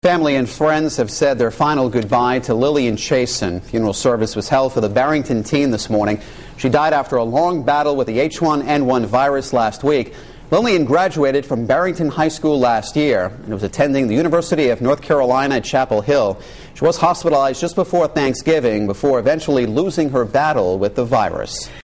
Family and friends have said their final goodbye to Lillian Chason. Funeral service was held for the Barrington teen this morning. She died after a long battle with the H1N1 virus last week. Lillian graduated from Barrington High School last year and was attending the University of North Carolina at Chapel Hill. She was hospitalized just before Thanksgiving before eventually losing her battle with the virus.